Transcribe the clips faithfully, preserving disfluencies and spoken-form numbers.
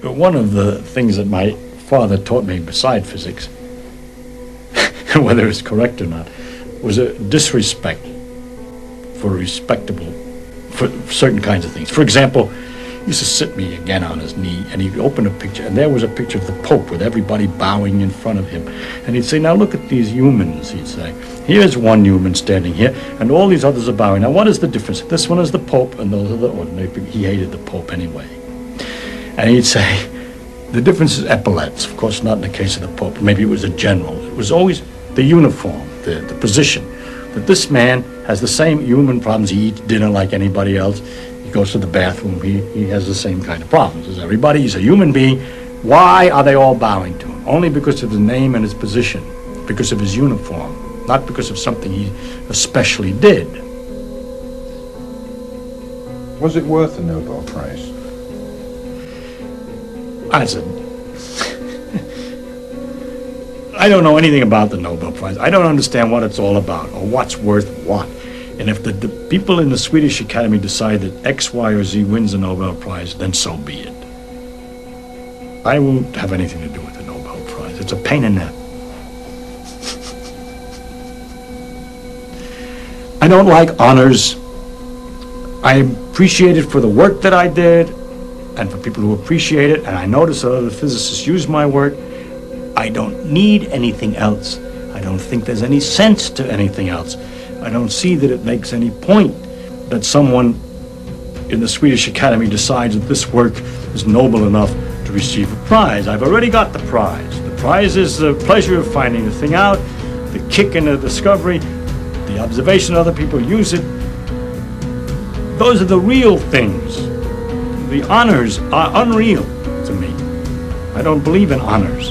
one of the things that my father taught me beside physics, whether it's correct or not, was a disrespect for respectable, for certain kinds of things. For example, he used to sit me again on his knee, and he'd open a picture, and there was a picture of the Pope with everybody bowing in front of him. And he'd say, now look at these humans, he'd say. Here's one human standing here, and all these others are bowing. Now what is the difference? This one is the Pope, and those are the ordinary people. He hated the Pope anyway. And he'd say, the difference is epaulets. Of course, not in the case of the Pope. Maybe it was a general. It was always the uniform, the, the position. That this man has the same human problems. He eats dinner like anybody else. He goes to the bathroom. He, he has the same kind of problems as everybody. He's a human being. Why are they all bowing to him? Only because of his name and his position, because of his uniform, not because of something he especially did. Was it worth the Nobel Prize? I said, I don't know anything about the Nobel Prize. I don't understand what it's all about or what's worth what. And if the, the people in the Swedish Academy decide that X, Y, or Z wins the Nobel Prize, then so be it. I won't have anything to do with the Nobel Prize. It's a pain in the... I don't like honors. I appreciate it for the work that I did and for people who appreciate it, and I notice that other physicists use my work. I don't need anything else. I don't think there's any sense to anything else. I don't see that it makes any point that someone in the Swedish Academy decides that this work is noble enough to receive a prize. I've already got the prize. The prize is the pleasure of finding the thing out, the kick in the discovery, the observation other people use it. Those are the real things. The honors are unreal to me. I don't believe in honors.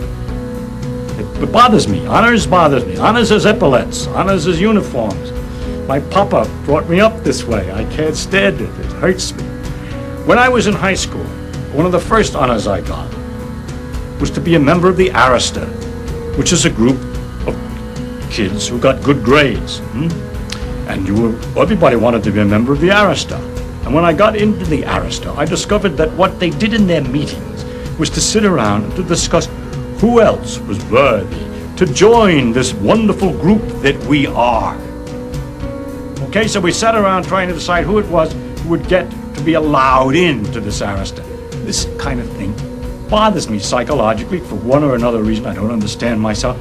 It bothers me. Honors bothers me. Honors as epaulets. Honors as uniforms. My papa brought me up this way. I can't stand it. It hurts me. When I was in high school, one of the first honors I got was to be a member of the Arista, which is a group of kids who got good grades. Hmm? And you were, everybody wanted to be a member of the Arista. And when I got into the Arista, I discovered that what they did in their meetings was to sit around and to discuss who else was worthy to join this wonderful group that we are. Okay, so we sat around trying to decide who it was who would get to be allowed into this Arista. This kind of thing bothers me psychologically for one or another reason. I don't understand myself.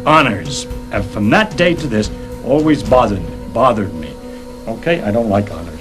Honors, and from that day to this, always bothered me, bothered me. Okay, I don't like honors.